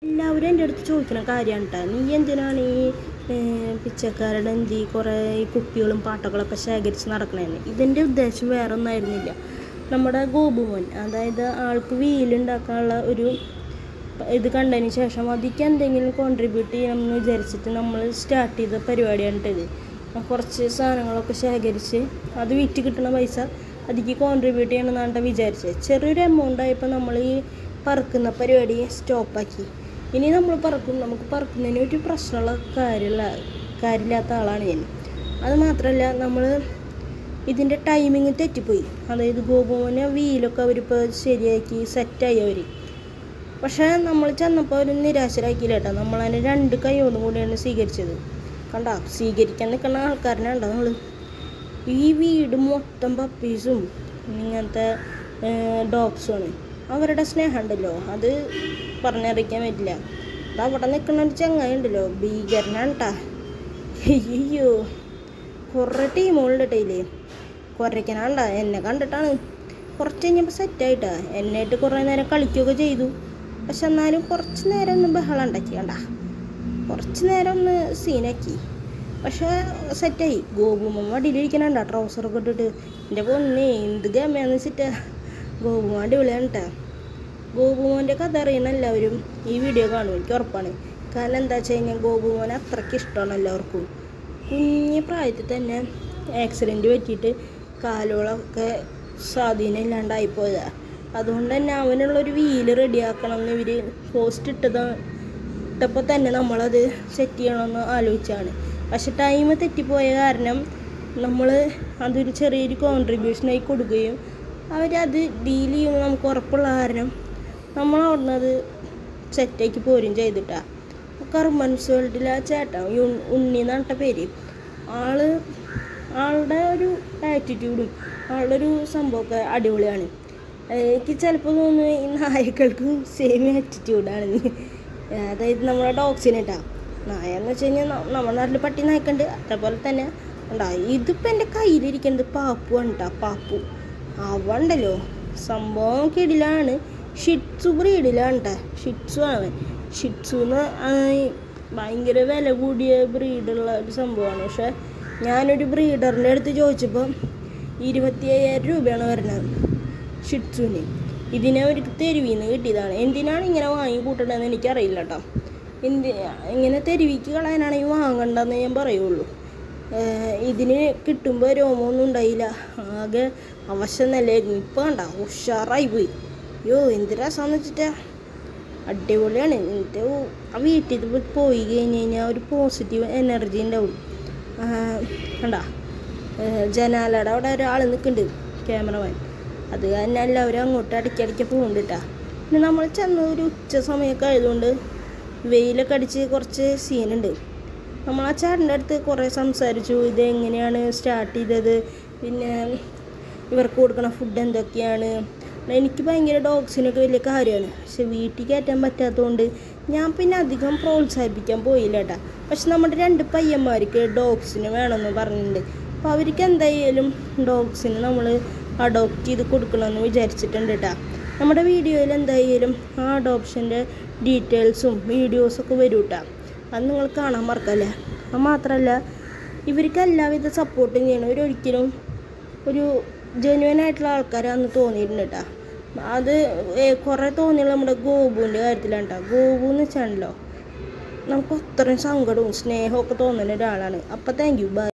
എല്ലാവരും എൻ്റെ അടുത്ത് ചോദിക്കുന്ന കാര്യമാണ് കേട്ടോ, നീ എന്തിനാണ് ഈ പിച്ചക്കാരുടെ എന്തി കുറേ ഈ കുപ്പികളും പാട്ടകളൊക്കെ ശേഖരിച്ച് നടക്കണേന്ന്. ഇതിൻ്റെ ഉദ്ദേശം വേറെ ഒന്നായിരുന്നില്ല. നമ്മുടെ ഗോപുമോൻ, അതായത് ആൾക്ക് വീലുണ്ടാക്കാനുള്ള ഒരു ഇത് കണ്ടതിന് ശേഷം അതിക്ക് എന്തെങ്കിലും കോൺട്രിബ്യൂട്ട് ചെയ്യണമെന്ന് വിചാരിച്ചിട്ട് നമ്മൾ സ്റ്റാർട്ട് ചെയ്ത പരിപാടിയാണ് ഇത്. കുറച്ച് സാധനങ്ങളൊക്കെ ശേഖരിച്ച് അത് വിറ്റ് കിട്ടുന്ന പൈസ അതിക്ക് കോൺട്രിബ്യൂട്ട് ചെയ്യണമെന്നാണ് വിചാരിച്ചത്. ചെറിയൊരു എമൗണ്ട് ആയപ്പോൾ നമ്മൾ ഈ പറക്കുന്ന പരിപാടി സ്റ്റോപ്പാക്കി. ഇനി നമ്മൾ പറക്കും, നമുക്ക് പറക്കുന്നതിന് ഒരു പ്രശ്നമുള്ള കാര്യമില്ലാത്ത ആളാണ് ഞാൻ. അത് മാത്രമല്ല, നമ്മൾ ഇതിൻ്റെ ടൈമിങ് തെറ്റിപ്പോയി. അതായത് ഗോപുവിനെ വീലൊക്കെ അവരിപ്പോൾ ശരിയാക്കി സെറ്റായി അവർ. പക്ഷേ നമ്മൾ ചെന്നപ്പോൾ അവർ നിരാശരാക്കിയില്ല കേട്ടോ. നമ്മളതിനെ 2 കൈയോടും കൂടിയാണ് സ്വീകരിച്ചത്. കണ്ടോ, സ്വീകരിക്കാൻ നിൽക്കുന്ന ആൾക്കാരനെ ഉണ്ടോ നമ്മൾ. ഈ വീട് മൊത്തം പപ്പീസും ഇങ്ങനത്തെ ഡോഗ്സുമാണ്. അവരുടെ സ്നേഹം ഉണ്ടല്ലോ, അത് പറഞ്ഞറിയിക്കാൻ പറ്റില്ല. അത് അവിടെ നിൽക്കുന്ന ഒരു ചങ്ങായി ഉണ്ടല്ലോ, ഭീകരനാണ് കേട്ടാ. അയ്യോ, കുറേ ടീമുകളുണ്ട് കേട്ടയില്ലേ. കുറയ്ക്കാനാണ്ട എന്നെ കണ്ടിട്ടാണ്. കുറച്ച് കഴിഞ്ഞപ്പോൾ സെറ്റായിട്ടാ. എന്നായിട്ട് കുറേ നേരം കളിക്കുകയൊക്കെ ചെയ്തു. പക്ഷെ എന്നാലും കുറച്ച് നേരം ഒന്ന് ബഹളം ഉണ്ടാക്കി. കണ്ട, കുറച്ച് നേരം ഒന്ന് സീനാക്കി. പക്ഷേ സെറ്റായി. ഗോപുമോൻ വടിയിലിരിക്കണണ്ട ട്രൗസറൊക്കെ ഇട്ടിട്ട്. എൻ്റെ പൊന്നേ, എന്ത് ഗമയാന്ന് വെച്ചിട്ടാ. ഗോപുമോൻ അടിപൊളിയാണ് കേട്ടോ. ഗോപുമോൻ്റെ കഥ അറിയുന്ന എല്ലാവരും ഈ വീഡിയോ കാണും, എനിക്ക് ഉറപ്പാണ്. കാരണം എന്താ വെച്ച് കഴിഞ്ഞാൽ ഗോപുമോൻ അത്രയ്ക്ക് ഇഷ്ടമാണ് എല്ലാവർക്കും. കുഞ്ഞു പ്രായത്തിൽ തന്നെ ആക്സിഡൻറ്റ് പറ്റിയിട്ട് കാലുകളൊക്കെ സ്വാധീനം ഇല്ലാണ്ടായിപ്പോയതാണ്. അതുകൊണ്ട് തന്നെ അവനുള്ളൊരു വീല് റെഡിയാക്കണം എന്ന് ഇവർ പോസ്റ്റ് ഇട്ടപ്പോൾ തന്നെ നമ്മളത് സെറ്റ് ചെയ്യണമെന്ന് ആലോചിച്ചാണ്. പക്ഷെ ടൈം തെറ്റിപ്പോയ കാരണം നമ്മൾ അതൊരു ചെറിയൊരു കോൺട്രിബ്യൂഷനായി കൊടുക്കുകയും അവരത് ഡീൽ ചെയ്യുമ്പോൾ നമുക്ക് ഉറപ്പുള്ള കാരണം നമ്മൾ അവിടുന്ന് അത് സെറ്റാക്കി പോരും ചെയ്തിട്ടാണ്. കർമ്മൻസ് വേൾഡിൽ ആ ചേട്ടാ ഉണ്ണി എന്നാട്ട പേര്, ആളുടെ ഒരു ആറ്റിറ്റ്യൂഡും ആളുടെ ഒരു സംഭവമൊക്കെ അടിപൊളിയാണ്. എനിക്ക് ചിലപ്പോൾ തോന്നുന്നു ഈ നായകൾക്കും സെയിം ആറ്റിറ്റ്യൂഡാണ്. അതായത് നമ്മുടെ ഡോഗ്സിന് കേട്ടോ. നായ എന്ന് വെച്ച് കഴിഞ്ഞാൽ നമ്മുടെ നാട്ടിൽ പട്ടി നായ്ക്കുണ്ട്, അതേപോലെ തന്നെ ഉണ്ടാവും. ഇതിപ്പോൾ എൻ്റെ കയ്യിലിരിക്കുന്നത് പാപ്പു ആണ് കേട്ടോ. പാപ്പു അവണ്ടല്ലോ സംഭവം കിടിലാണ്. ഷിറ്റ്സു ബ്രീഡിലാണ് കേട്ടോ. ഷിറ്റ്സു അവൻ. ഷിറ്റ്സുന്ന് ഭയങ്കര വില കൂടിയ ബ്രീഡുള്ള ഒരു സംഭവമാണ്. പക്ഷേ ഞാനൊരു ബ്രീഡറിൻ്റെ അടുത്ത് ചോദിച്ചപ്പോൾ 25,000 രൂപയാണ് വരുന്നത് ഷിറ്റ്സുവിന്. ഇതിനെ ഒരു തെരുവിന്ന് കിട്ടിയതാണ്. എന്തിനാണ് ഇങ്ങനെ വാങ്ങി കൂട്ടേണ്ടതെന്ന് എനിക്കറിയില്ല കേട്ടോ. ഇങ്ങനെ തെരുവിക്ക് കളയാനാണെങ്കിൽ വാങ്ങണ്ടെന്ന് ഞാൻ പറയുള്ളൂ. ഇതിന് കിട്ടുമ്പോൾ രോമമൊന്നും ഉണ്ടായില്ല, ആകെ അവശം നല്ലതായിരുന്നു. ഇപ്പോൾ കണ്ട ഉഷാറായി പോയി. അയ്യോ, എന്ത് രസമാണെന്ന് വെച്ചിട്ടാ, അടിപൊളിയാണ്. എന്നിട്ട് ആ വീട്ടിൽ പോയി കഴിഞ്ഞ് കഴിഞ്ഞാൽ ഒരു പോസിറ്റീവ് എനർജി ഉണ്ടാവും. കണ്ട, ജനാലയുടെ അവിടെ ഒരാൾ നിൽക്കുന്നുണ്ട്, ക്യാമറമാൻ. അത് കാരണം എല്ലാവരും അങ്ങോട്ട് ഇടയ്ക്കിടയ്ക്ക് പോകുന്നുണ്ട് കേട്ടോ. പിന്നെ നമ്മൾ ചെന്ന് ഒരു ഉച്ച സമയമൊക്കെ ആയതുകൊണ്ട് വെയിലൊക്കെ അടിച്ച് കുറച്ച് സീനുണ്ട്. നമ്മൾ ആ ചേട്ടൻ്റെ അടുത്ത് കുറേ സംസാരിച്ചു, ഇതെങ്ങനെയാണ് സ്റ്റാർട്ട് ചെയ്തത്, പിന്നെ ഇവർക്ക് കൊടുക്കണ ഫുഡ് എന്തൊക്കെയാണ്. എനിക്ക് ഭയങ്കര ഡോഗ്സിനൊക്കെ വലിയ കാര്യമാണ്. പക്ഷെ വീട്ടിൽ കയറ്റാൻ പറ്റാത്തതുകൊണ്ട് ഞാൻ പിന്നെ അധികം പ്രോത്സാഹിപ്പിക്കാൻ പോയില്ല കേട്ടോ. പക്ഷെ നമ്മുടെ 2 പയ്യന്മാർക്ക് ഡോഗ്സിന് വേണമെന്ന് പറഞ്ഞിട്ടുണ്ട്. അപ്പോൾ അവർക്ക് എന്തായാലും ഡോഗ്സിന് നമ്മൾ അഡോപ്റ്റ് ചെയ്ത് കൊടുക്കണമെന്ന് വിചാരിച്ചിട്ടുണ്ട് കേട്ടോ. നമ്മുടെ വീഡിയോയിൽ എന്തായാലും ആ അഡോപ്ഷൻ്റെ ഡീറ്റെയിൽസും വീഡിയോസൊക്കെ വരും കേട്ടോ. അത് നിങ്ങൾ കാണാൻ മറക്കല്ലേ. അത് മാത്രമല്ല, ഇവർക്ക് എല്ലാവിധ സപ്പോർട്ടും ചെയ്യണം. ഒരിക്കലും ഒരു ജെന്യുവനായിട്ടുള്ള ആൾക്കാരാണെന്ന് തോന്നിയിട്ടുണ്ട് കേട്ടോ. അത് കുറേ തോന്നിയുള്ള നമ്മുടെ ഗോപുവിൻ്റെ കാര്യത്തിലാണ് കേട്ടോ. ഗോപു എന്ന് വെച്ചാണല്ലോ നമുക്ക് അത്രയും സങ്കടവും സ്നേഹമൊക്കെ തോന്നുന്ന ഒരാളാണ്. അപ്പോൾ താങ്ക് യു, ബൈ.